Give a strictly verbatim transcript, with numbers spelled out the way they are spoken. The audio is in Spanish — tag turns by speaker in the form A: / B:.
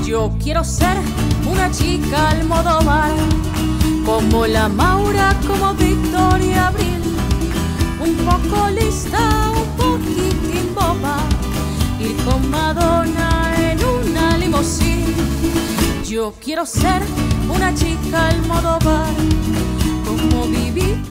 A: Yo quiero ser una chica Almodóvar, como la Maura, como Victoria Abril, un poco lista, un poquitín boba, ir con Madonna en una limusín. Yo quiero ser una chica Almodóvar, como Vivi.